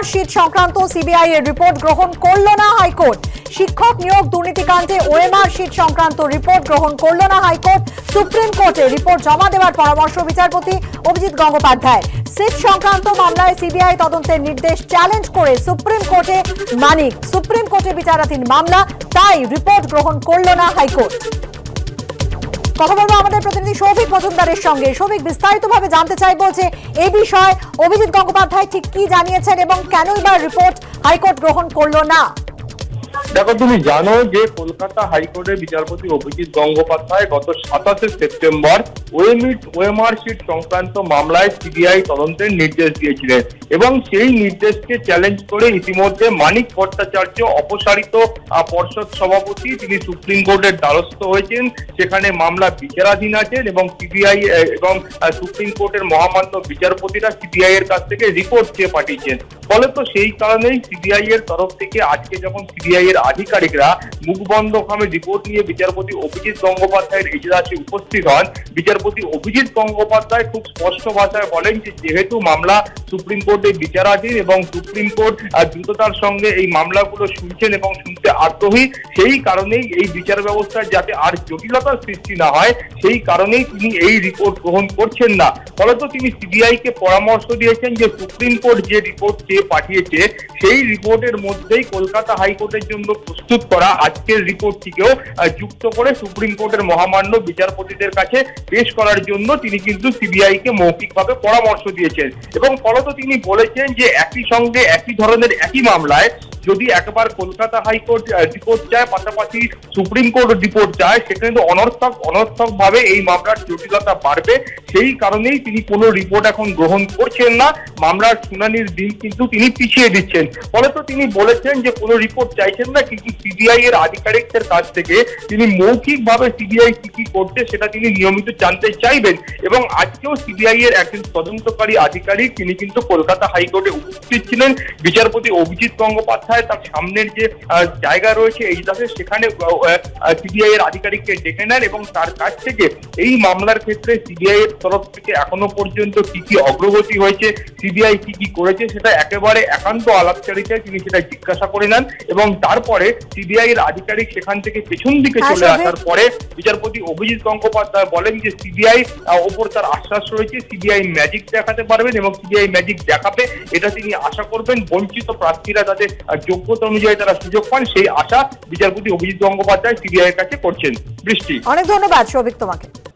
Sheet সংক্রান্ত CBI এর report গ্রহণ করল না হাইকোর্ট। শিক্ষক নিয়োগ দুর্নীতিকাণ্ডে ওএমআর শিট সংক্রান্ত রিপোর্ট গ্রহণ করল না হাইকোর্ট। সুপ্রিম কোর্টে রিপোর্ট জমা দেওয়ার পরামর্শ বিচারপতি অভিজিৎ গঙ্গোপাধ্যায়। সিট সংক্রান্ত মামলায় সিবিআই তদন্তের নির্দেশ চ্যালেঞ্জ করে সুপ্রিম কোর্টে মানিক। সুপ্রিম কোর্টে বিচারাধীন মামলা, তাই রিপোর্ট গ্রহণ করল না হাইকোর্ট। কথা বলবো আমাদের প্রতিনিধি সৌভিক মজুমদারের সঙ্গে। সৌভিক, বিস্তারিতভাবে জানতে চাইবো যে এই বিষয়ে অভিজিৎ গঙ্গোপাধ্যায় ঠিক কি জানিয়েছেন এবং কেনই বা রিপোর্ট হাইকোর্ট গ্রহণ করলো না। দেখো, তুমি জানো যে কলকাতা হাইকোর্টের বিচারপতি অভিজিৎ গঙ্গোপাধ্যায় গত 27 সেপ্টেম্বর ওএমআর শিট সংক্রান্ত মামলায় সিবিআই তদন্তের নির্দেশ দিয়েছিলেন এবং সেই নির্দেশকে চ্যালেঞ্জ করে ইতিমধ্যে মানিক ভট্টাচার্য অপসারিত পর্ষদ সভাপতি তিনি সুপ্রিম কোর্টের দ্বারস্থ হয়েছেন। সেখানে মামলা বিচারাধীন আছেন এবং সিবিআই এবং সুপ্রিম কোর্টের মহামান্য বিচারপতিরা সিবিআই এর কাছ থেকে রিপোর্ট চেয়ে পাঠিয়েছেন। ফলে তো সেই কারণেই সিবিআই এর তরফ থেকে আজকে যখন সিবিআই এর আধিকারিকরা মুখবন্ধভাবে রিপোর্ট নিয়ে বিচারপতি অভিজিৎ গঙ্গোপাধ্যায়ের এজলাসে উপস্থিত হন, বিচারপতি অভিজিৎ গঙ্গোপাধ্যায় খুব স্পষ্ট ভাষায় বলেন যে যেহেতু মামলা সুপ্রিম কোর্টে বিচারাধীন এবং সুপ্রিম কোর্ট দ্রুততার সঙ্গে এই মামলাগুলো শুনছেন এবং শুনতে আগ্রহী, সেই কারণেই এই বিচার ব্যবস্থায় যাতে আর জটিলতার সৃষ্টি না হয় সেই কারণেই তিনি এই রিপোর্ট গ্রহণ করছেন না। ফলে তো তিনি সিবিআই কে পরামর্শ দিয়েছেন যে সুপ্রিম কোর্ট যে রিপোর্ট চেয়ে পাঠিয়েছে সেই রিপোর্টের মধ্যেই কলকাতা হাইকোর্টের জন্য প্রস্তুত করা আজকের রিপোর্টটিকেও যুক্ত করে সুপ্রিম কোর্টের মহামান্য বিচারপতিদের কাছে পেশ করার জন্য তিনি কিন্তু সিবিআই কে মৌখিকভাবে পরামর্শ দিয়েছেন এবং ফলত তিনি বলেছেন যে একই সঙ্গে একই ধরনের একই মামলায় যদি একবার কলকাতা হাইকোর্ট রিপোর্ট চায়, পাশাপাশি সুপ্রিম কোর্ট রিপোর্ট চায়, সেখানে তো অনর্থক ভাবে এই মামলার জটিলতা বাড়বে। সেই কারণেই তিনি কোনো রিপোর্ট এখন গ্রহণ করছেন না, মামলার শুনানির দিন কিন্তু তিনি পিছিয়ে দিচ্ছেন। ফলে তো তিনি বলেছেন যে কোনো রিপোর্ট চাইছেন না, কিন্তু সিবিআই এর আধিকারিকদের কাছ থেকে তিনি মৌখিকভাবে সিবিআই কি করছে সেটা তিনি নিয়মিত জানতে চাইবেন এবং আজকেও সিবিআই এর একজন তদন্তকারী আধিকারিক তিনি কিন্তু কলকাতা হাইকোর্টে উপস্থিত ছিলেন। বিচারপতি অভিজিৎ গঙ্গোপাধ্যায় তার সামনের যে জায়গা রয়েছে এজলাসে সেখানে সিবিআই এর আধিকারিককে ডেকে নেন এবং তার কাছ থেকে এই মামলার ক্ষেত্রে সিবিআই এর তরফ থেকে এখনো পর্যন্ত কি কি অগ্রগতি হয়েছে, সিবিআই কি করেছে সেটা একেবারে একান্ত আলাপচারিতায় তিনি সেটা জিজ্ঞাসা করে নেন এবং তারপরে সিবিআই এর আধিকারিক সেখান থেকে পেছন দিকে চলে আসার পরে বিচারপতি অভিজিৎ গঙ্গোপাধ্যায় বলেন যে সিবিআই ওপর তার আশ্বাস রয়েছে, সিবিআই ম্যাজিক দেখাতে পারবেন এবং সিবিআই ম্যাজিক দেখাবে এটা তিনি আশা করবেন। বঞ্চিত প্রার্থীরা তাদের যোগ্যতা অনুযায়ী তারা সুযোগ পান সেই আশা বিচারপতি অভিজিৎ গঙ্গোপাধ্যায় সিবিআই এর কাছে করছেন। বৃষ্টি, অনেক ধন্যবাদ সৌভিক তোমাকে।